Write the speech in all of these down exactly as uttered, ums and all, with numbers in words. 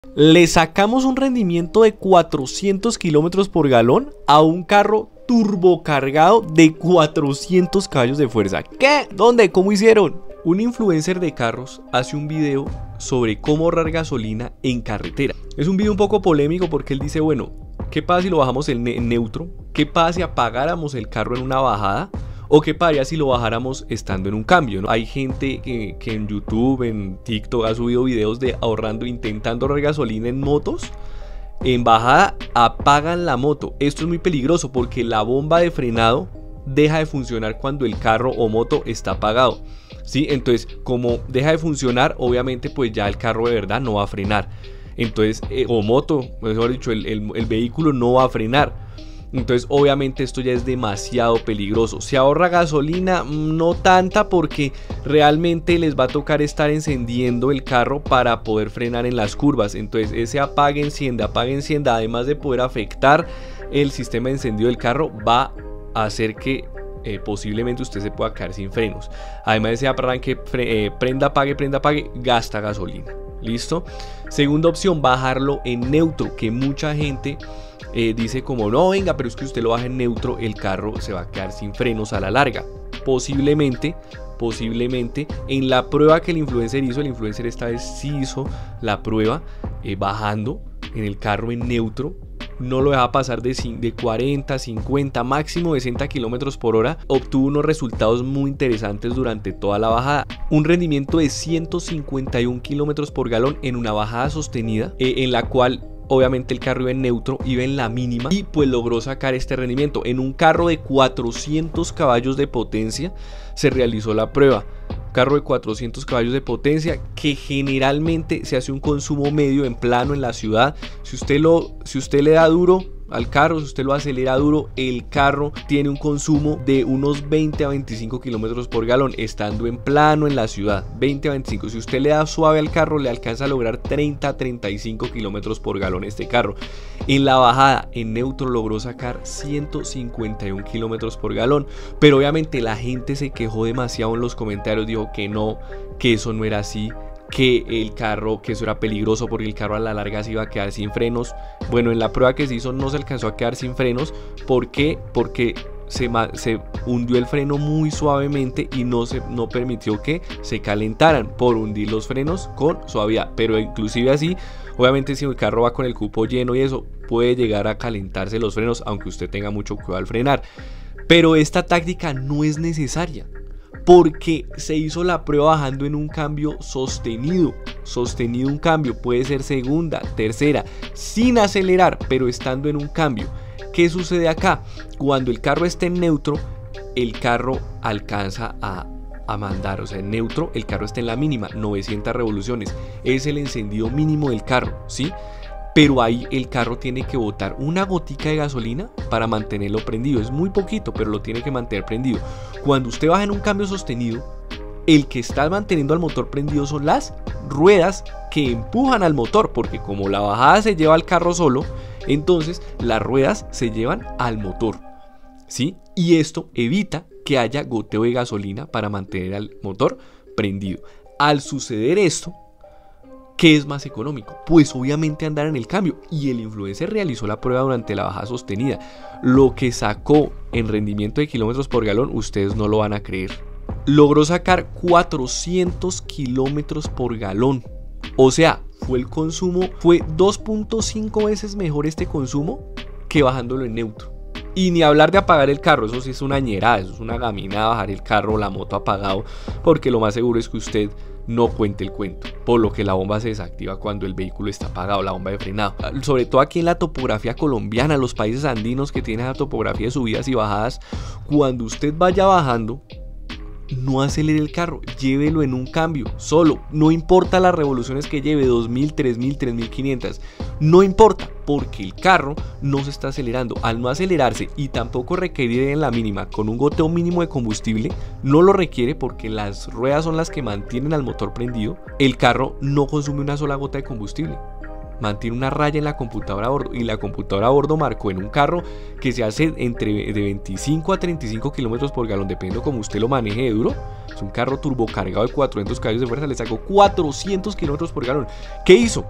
Le sacamos un rendimiento de cuatrocientos kilómetros por galón a un carro turbocargado de cuatrocientos caballos de fuerza. ¿Qué? ¿Dónde? ¿Cómo hicieron? Un influencer de carros hace un video sobre cómo ahorrar gasolina en carretera. Es un video un poco polémico porque él dice, bueno, ¿qué pasa si lo bajamos en, ne en neutro? ¿Qué pasa si apagáramos el carro en una bajada? ¿O qué pasaría si lo bajáramos estando en un cambio, ¿no? Hay gente que, que en YouTube, en TikTok ha subido videos de ahorrando, intentando ahorrar gasolina en motos. En bajada apagan la moto. Esto es muy peligroso porque la bomba de frenado deja de funcionar cuando el carro o moto está apagado, ¿sí? Entonces, como deja de funcionar, obviamente pues ya el carro de verdad no va a frenar. Entonces, eh, o moto, mejor dicho, el, el, el vehículo no va a frenar. Entonces obviamente esto ya es demasiado peligroso. Se ahorra gasolina, no tanta, porque realmente les va a tocar estar encendiendo el carro para poder frenar en las curvas. Entonces ese apague, encienda, apague, encienda, además de poder afectar el sistema de encendido del carro, va a hacer que eh, posiblemente usted se pueda quedar sin frenos. Además de ese arranque, eh, prenda, apague, prenda, apague, gasta gasolina. ¿Listo? Segunda opción, bajarlo en neutro, que mucha gente Eh, dice como no, venga, pero es que usted lo baja en neutro, el carro se va a quedar sin frenos a la larga. Posiblemente, posiblemente en la prueba que el influencer hizo, el influencer esta vez sí hizo la prueba eh, bajando en el carro en neutro, no lo dejaba pasar de, de cuarenta, cincuenta, máximo de sesenta kilómetros por hora. Obtuvo unos resultados muy interesantes durante toda la bajada. Un rendimiento de ciento cincuenta y un kilómetros por galón en una bajada sostenida, eh, en la cual obviamente el carro iba en neutro, iba en la mínima, y pues logró sacar este rendimiento. En un carro de cuatrocientos caballos de potencia se realizó la prueba. Carro de cuatrocientos caballos de potencia que generalmente se hace un consumo medio en plano en la ciudad. Si usted, lo, si usted le da duro al carro, si usted lo acelera duro, el carro tiene un consumo de unos veinte a veinticinco kilómetros por galón estando en plano en la ciudad. veinte a veinticinco. Si usted le da suave al carro, le alcanza a lograr treinta a treinta y cinco kilómetros por galón este carro. En la bajada en neutro logró sacar ciento cincuenta y un kilómetros por galón, pero obviamente la gente se quejó demasiado en los comentarios, dijo que no, que eso no era así, que el carro, que eso era peligroso porque el carro a la larga se iba a quedar sin frenos. Bueno, en la prueba que se hizo no se alcanzó a quedar sin frenos. ¿Por qué? Porque se, se hundió el freno muy suavemente y no, se, no permitió que se calentaran por hundir los frenos con suavidad. Pero inclusive así, obviamente si el carro va con el cupo lleno y eso, puede llegar a calentarse los frenos, aunque usted tenga mucho cuidado al frenar. Pero esta táctica no es necesaria, porque se hizo la prueba bajando en un cambio sostenido. Sostenido un cambio, puede ser segunda, tercera, sin acelerar, pero estando en un cambio. ¿Qué sucede acá? Cuando el carro está en neutro, el carro alcanza a, a mandar, o sea, en neutro el carro está en la mínima, novecientas revoluciones. Es el encendido mínimo del carro, ¿sí? Pero ahí el carro tiene que botar una gotica de gasolina para mantenerlo prendido. Es muy poquito, pero lo tiene que mantener prendido. Cuando usted baja en un cambio sostenido, el que está manteniendo al motor prendido son las ruedas que empujan al motor, porque como la bajada se lleva al carro solo, entonces las ruedas se llevan al motor, ¿sí? Y esto evita que haya goteo de gasolina para mantener al motor prendido. Al suceder esto, ¿qué es más económico? Pues obviamente andar en el cambio. Y el influencer realizó la prueba durante la bajada sostenida. Lo que sacó en rendimiento de kilómetros por galón, ustedes no lo van a creer. Logró sacar cuatrocientos kilómetros por galón. O sea, fue el consumo, fue dos punto cinco veces mejor este consumo que bajándolo en neutro. Y ni hablar de apagar el carro, eso sí es una ñerada, eso es una gaminada bajar el carro o la moto apagado, porque lo más seguro es que usted no cuente el cuento, por lo que la bomba se desactiva cuando el vehículo está apagado, la bomba de frenado. Sobre todo aquí en la topografía colombiana, los países andinos que tienen la topografía de subidas y bajadas, cuando usted vaya bajando, no acelere el carro, llévelo en un cambio, solo, no importa las revoluciones que lleve, dos mil, tres mil, tres mil quinientas, no importa, porque el carro no se está acelerando. Al no acelerarse y tampoco requerir en la mínima con un goteo mínimo de combustible, no lo requiere porque las ruedas son las que mantienen al motor prendido, el carro no consume una sola gota de combustible. Mantiene una raya en la computadora a bordo, y la computadora a bordo marcó en un carro que se hace entre de veinticinco a treinta y cinco kilómetros por galón, dependiendo como usted lo maneje de duro. Es un carro turbocargado de cuatrocientos caballos de fuerza, le sacó cuatrocientos kilómetros por galón. ¿Qué hizo?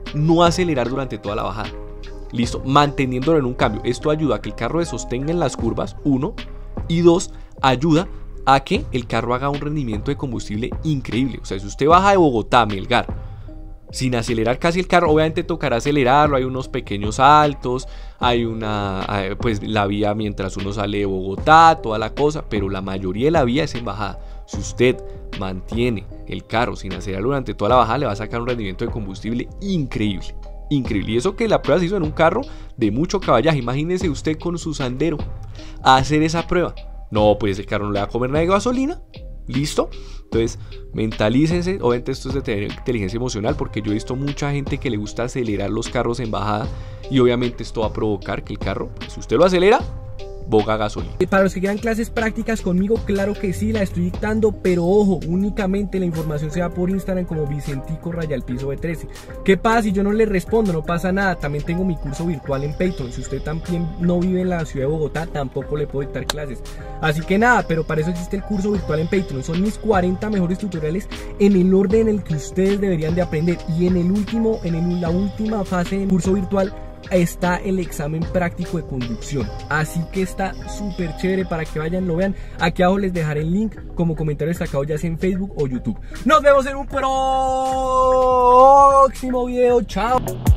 no acelerar durante toda la bajada. Listo, manteniéndolo en un cambio. Esto ayuda a que el carro se sostenga en las curvas, uno, y dos, ayuda a que el carro haga un rendimiento de combustible increíble. O sea, si usted baja de Bogotá a Melgar sin acelerar casi el carro, obviamente tocará acelerarlo, hay unos pequeños saltos, hay una, pues la vía mientras uno sale de Bogotá, toda la cosa, pero la mayoría de la vía es en bajada. Si usted mantiene el carro sin acelerar durante toda la bajada, le va a sacar un rendimiento de combustible increíble, increíble. Y eso que la prueba se hizo en un carro de mucho caballaje. Imagínese usted con su Sandero a hacer esa prueba. No, pues el carro no le va a comer nada de gasolina. ¿Listo? Entonces, mentalícense. Obviamente esto es de tener inteligencia emocional, porque yo he visto mucha gente que le gusta acelerar los carros en bajada, y obviamente esto va a provocar que el carro, si usted lo acelera, boga gasolina. Para los que quieran clases prácticas conmigo, claro que sí, la estoy dictando, pero ojo, únicamente la información se va por Instagram como Vicentico Raya al Piso B trece. ¿Qué pasa si yo no le respondo? No pasa nada, también tengo mi curso virtual en Patreon. Si usted también no vive en la ciudad de Bogotá, tampoco le puedo dictar clases. Así que nada, pero para eso existe el curso virtual en Patreon. Son mis cuarenta mejores tutoriales en el orden en el que ustedes deberían de aprender. Y en el último, en el, la última fase del curso virtual está el examen práctico de conducción, así que está súper chévere para que vayan, lo vean. Aquí abajo les dejaré el link como comentario destacado, ya sea en Facebook o YouTube. Nos vemos en un próximo video, chao.